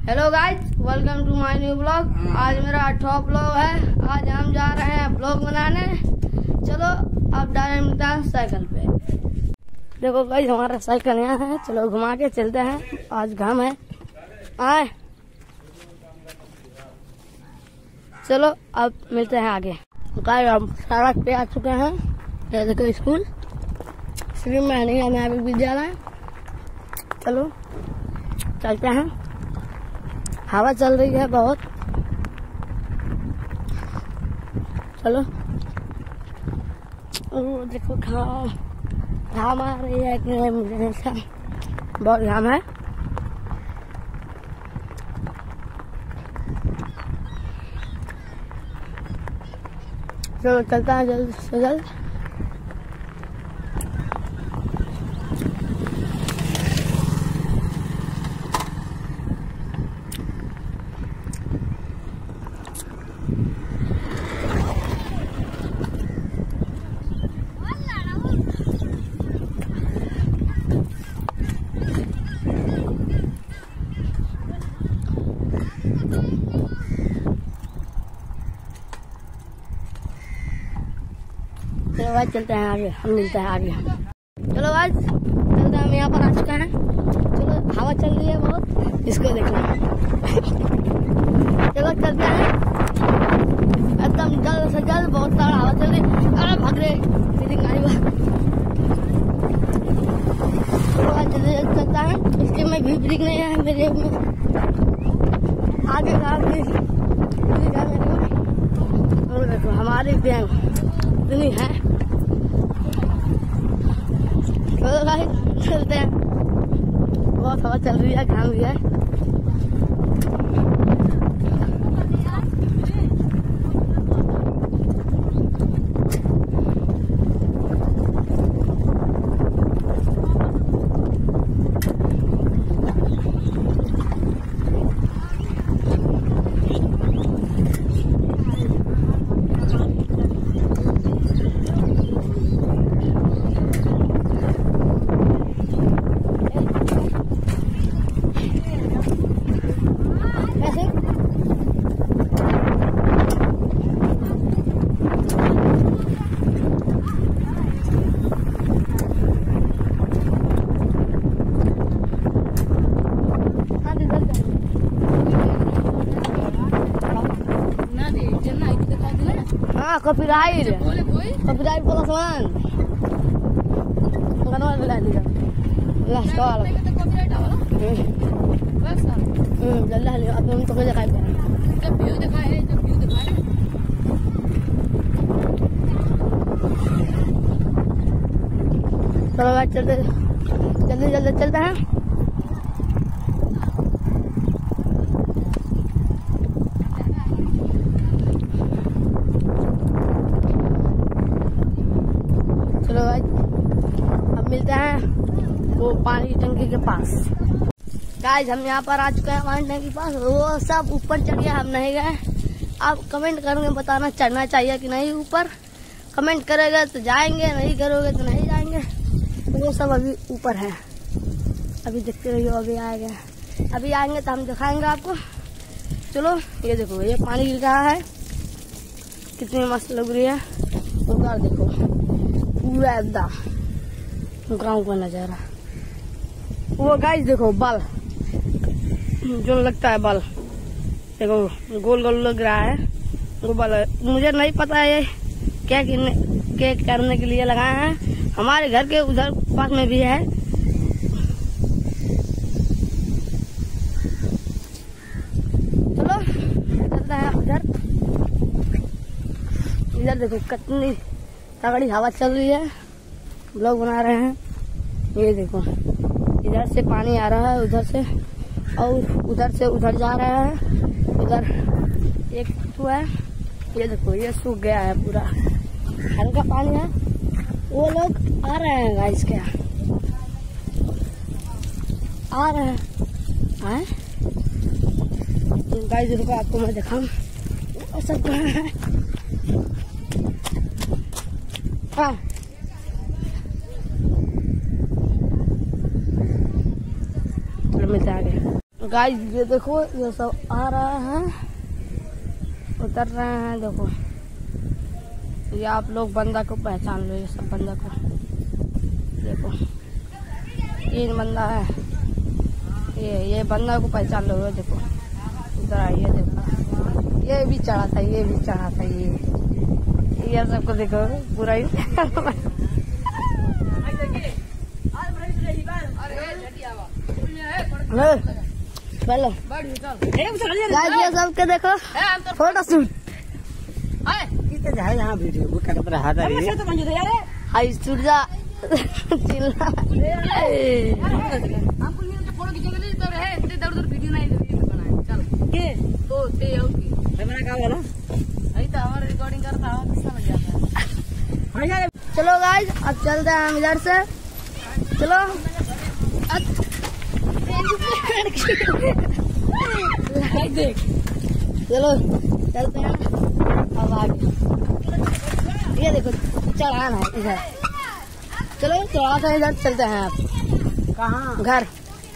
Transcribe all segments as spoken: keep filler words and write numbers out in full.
Hello guys, welcome to my new blog. आज मेरा आठवां ब्लॉग है। आज हम जा रहे हैं ब्लॉग बनाने। चलो अब डायरेक्ट मिलता है साइकिल पे। देखो गाइस, हमारा साइकिल यहाँ है। चलो घुमा के चलते हैं। आज घाम है। आए चलो अब मिलते हैं आगे। गाइस हम सड़क पे आ चुके हैं। ये देखो स्कूल श्री महनिया में विद्यालय। चलो चलते हैं। हवा चल रही है बहुत। चलो ओ, देखो घाम घाम आ रही है कि मुझे ऐसा बहुत घाम है। चलो चलता है जल्द से जल्द। चलो भाई चलते हैं आगे। हम मिलते हैं आगे। चलो भाई चलते हैं। हम यहाँ पर आ चुके हैं। चलो हवा चल रही है बहुत। इसको देखो। चलो चलते हैं एकदम जल्द से जल्द। बहुत सारा हवा चल रही है। अरे भाग रहे गाड़ी में। चलो भाई जल्दी जल्दी चलता है। इसके में भी ब्रेक नहीं है मेरे में। आगे आगे देखो हमारी बैंक इतनी है। चलो भाई चलते हैं। बहुत हवा चल रही है, घाम भी है। हाँ कॉपीराइट कॉपीराइट बोला सामान गनवा ले लिया लास्ट वाला। हम्म जल्दी ले अब हम तो दिखाई पे जब व्यू दिखाए रे जब व्यू दिखाए। चलो भाई चलते जल्दी जल्दी चलते हैं। चलो भाई अब मिलते हैं वो पानी की टंकी के पास। गाइस हम यहाँ पर आ चुके हैं पानी टंकी के पास। वो सब ऊपर चढ़ गया, हम नहीं गए। आप कमेंट करके बताना चढ़ना चाहिए कि नहीं ऊपर। कमेंट करेगा तो जाएंगे, नहीं करोगे तो नहीं जाएंगे। वो सब अभी ऊपर है। अभी देखते रहिए, अभी आएंगे। अभी आएंगे तो हम दिखाएंगे आपको। चलो ये देखो, ये पानी गिर रहा है। कितनी मस्त लग रही है। उधर देखो पूरा एकदम गाँव का नजारा। वो गाइस देखो बल जो लगता है बल देखो गोल गोल लग रहा है। वो बल है। मुझे नहीं पता है क्या क्या करने के लिए लगाए हैं। हमारे घर के उधर पास में भी है। चलो चलते हैं उधर। इधर देखो कितनी तगड़ी हवा चल रही है। ब्लॉग बना रहे हैं। ये देखो इधर से पानी आ रहा है, उधर से और उधर से उधर जा रहा है। उधर एक तो है। ये देखो ये सूख गया है पूरा, हल्का पानी है। वो लोग आ रहे हैं गाइस, क्या आ रहे हैं आए गाइस। रुको आपको मैं दिखाऊं सब कहाँ है। हाँ मिलते आगे। गाइस ये देखो ये सब आ रहा है, उतर रहे हैं। देखो ये आप लोग बंदा को पहचान लो, ये सब बंदा को देखो, तीन बंदा है, ये ये बंदा को पहचान लो। देखो उधर आइए, देखो ये भी चढ़ा था, ये भी चढ़ा था, ये ये सबको देखो पूरा ही चलो ये सबके देखो फोटो शूट यहाँ वीडियो बुक कर रहा था हाई सूर्या चिल्ला वीडियो नहीं चल के तो ते कैमरा का वाला अभी तो हमारा रिकॉर्डिंग करता है, कितना लग जाता है। चलो गाइस अब चलते हैं हम इधर से, चलो देख चलो चलते हैं अब आगे। ये देखो चढ़ाना है इधर, चलो थोड़ा सा इधर चलते हैं। आप कहाँ? घर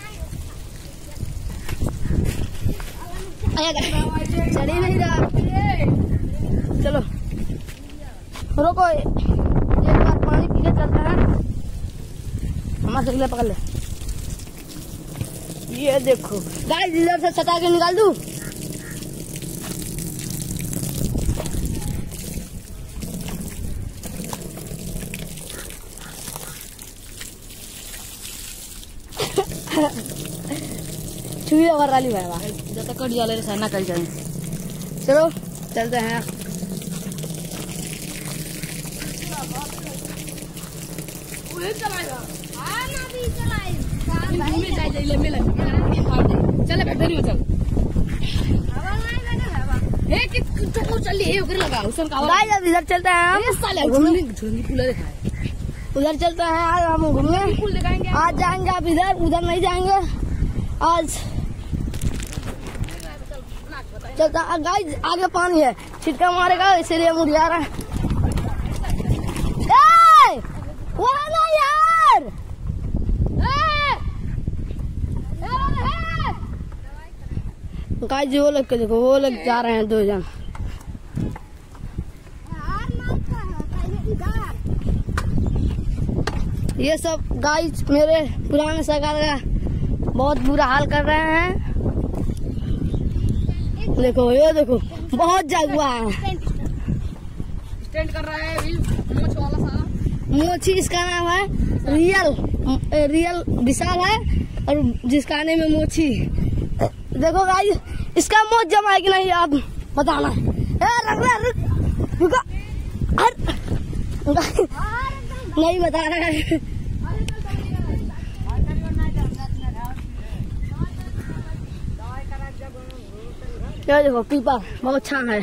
चढ़ ही नहीं रहा, चलो रुको एक बार पानी पी के चलते हैं। हमारे से पकड़ ले। ये देखो गाइस इधर से सटा के निकाल दूं। छुई और वाली भाई जब तक कट जाले रहना कर जाए। चलो चलते हैं। चल बैठे चल इधर चलते हैं उधर चलते हैं। आज हम घूमने आज जाएंगे, आप इधर उधर नहीं जाएंगे आज। चलता गाइस आगे पानी है, छिटका मारेगा इसीलिए मुड़िया रहा है। वहाँ ना यार, गाइस वो लोग के देखो, वो लोग जा रहे हैं दो जन। ये सब गाइस मेरे पुराने सरकार का बहुत बुरा हाल कर रहे हैं। देखो ये देखो बहुत जगुआ है, स्टैंड कर रहा है मोच वाला साला। मोची इसका नाम है, रियल रियल विशाल है और जिसका आने में मोची। देखो गाइस इसका मोच जमा है कि नहीं आप बताना। रुका नहीं बता रहा है। ये देखो पीपा बहुत अच्छा है।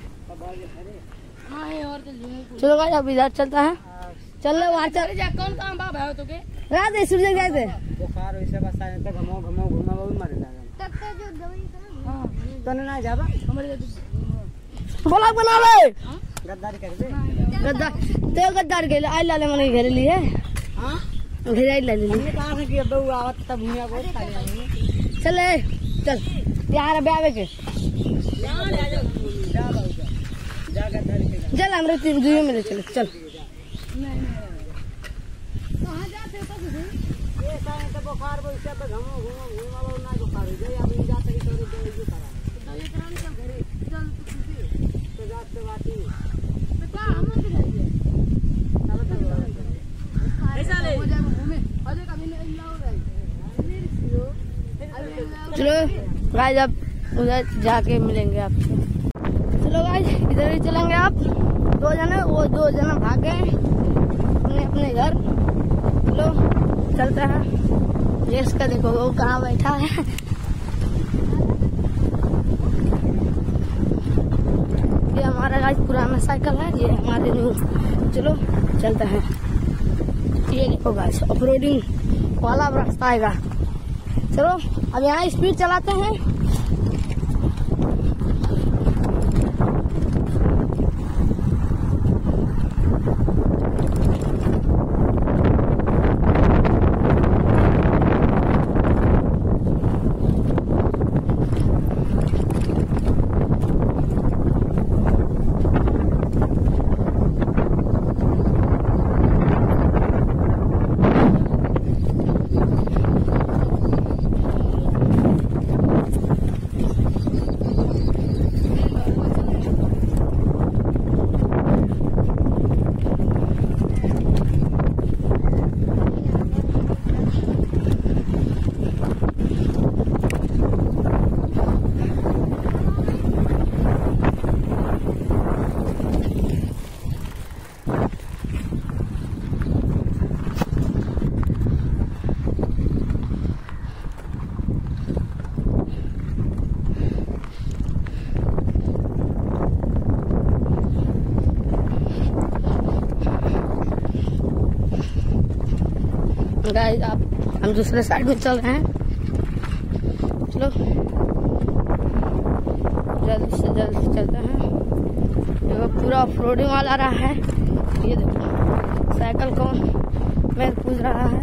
चलो गाइस अब इधर चलता है, चल लो वहाँ चल। कौन काम बाप है तो के रात है सूरज गए थे बुखार वैसे बस आए थे, घमो घमो घुमा बहुत मर जाएगा तब तो जो दवाई हां तो ना जाबा हमारे बोला बना ले गद्दारी कर दे। गद्दार तो गद्दार के आई लाले मने घर लिए हां घर आई लाले हमने कहा था कि बहू आवत तब भूया बहुत खाली चले चल यार ब्यावे के यहां ले जाओ जा बाबू जा गद्दारी के चल हमरे तीन दुइयों में चल चल। नहीं कहां जाते हो तो ये सारे तो बुखार वैसे तो घमो घुमो घुमा वाला ना बुखार हो जाए। अभी जाते ही तो दवाई जो करा तो ये कराने चल घरे चल तू तो जात से बात ही तो का हम के जाइए ऐसा ले हो जाए घूमे अरे कभी नहीं लाओ रहे। चलो गाइस अब उधर जाके मिलेंगे आपसे। चलो गाइस इधर ही चलेंगे। आप दो जने वो दो जने भागे अपने अपने घर। चलो चलते हैं। ये इसका देखो वो कहाँ बैठा है। ये हमारा गाइस पुराना साइकिल है, ये हमारे न्यू। चलो चलते हैं। ये देखो गाइस ऑफ रोडिंग वाला रास्ता आएगा। चलो अब यहाँ स्पीड चलाते हैं। गाइस आप हम दूसरे साइड में चल रहे हैं। चलो जल्द से जल्द चलते हैं। देखो पूरा ऑफ रोडिंग वाला रहा है। ये देखो साइकिल को मैं पूछ रहा है।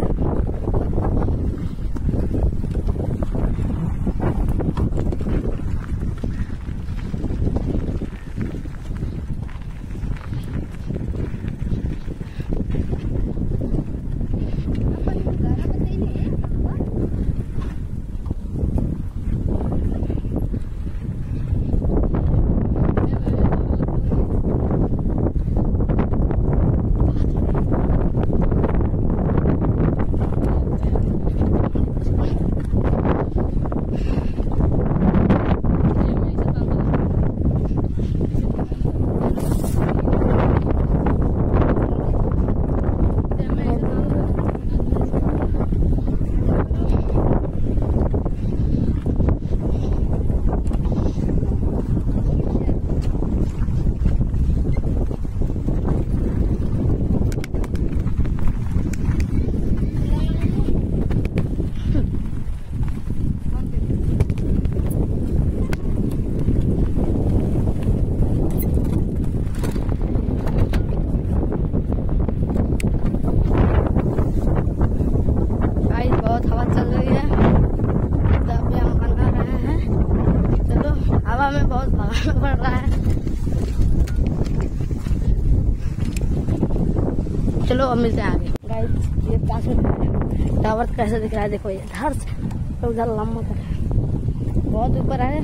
में बहुत भागना पड़ रहा है। चलो अब मिलते हैं आगे। गाइस ये पास में टावर कैसे दिख रहा है, देखो ये इधर से तो उधर लंबा कर है, बहुत ऊपर है।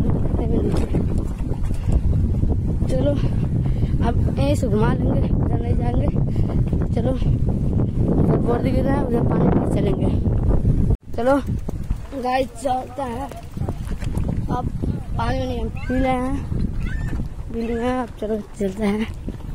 चलो अब यहीं से घुमा लेंगे, उधर नहीं जाएंगे। चलो उधर बोर्ड दिख रहा है, उधर पानी पी चलेंगे। चलो गाइस चलता है। अब पानी नहीं हम पी रहे हैं, पी लिए हैं। अब चलो चलते हैं।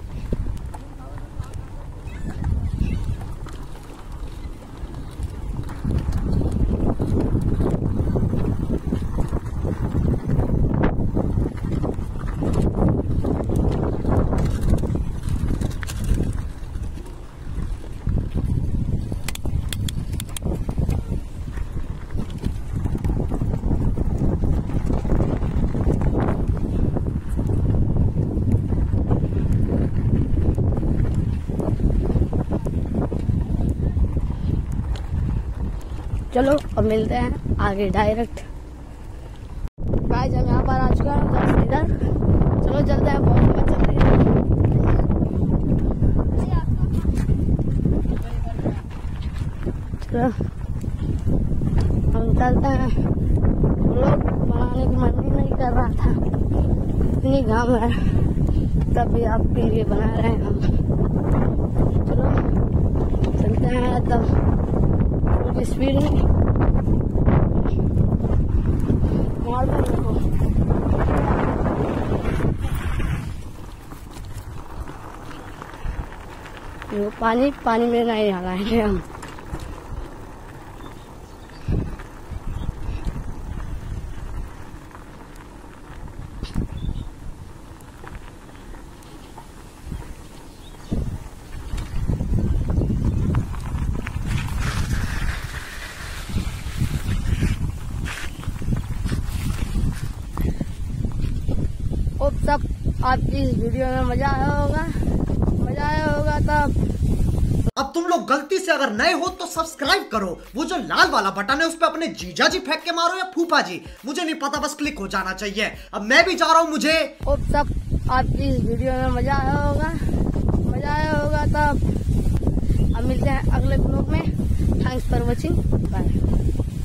चलो अब मिलते हैं आगे डायरेक्ट। गाइस हम यहाँ पर आ चुके हैं इधर। चलो चलते हैं, बहुत मजा चल रही है। चलो हम चलते हैं। लोग बनाने की मन ही नहीं कर रहा था, इतनी घाम है, तभी आप के लिए बना रहे हैं हम। चलो चलते हैं तब स्पीड में मार देखो। पानी पानी में नहीं नहाएंगे हम। सब आपकी इस वीडियो में मजा आया होगा, मजा आया होगा तब। अब तुम लोग गलती से अगर नए हो तो सब्सक्राइब करो, वो जो लाल वाला बटन है उस पे अपने जीजा जी फेंक के मारो या फूफा जी, मुझे नहीं पता, बस क्लिक हो जाना चाहिए। अब मैं भी जा रहा हूँ। मुझे अब सब आपकी इस वीडियो में मजा आया होगा, मजा आया होगा तब। अब मिलते हैं अगले ब्लॉग में। Thanks for watching, bye.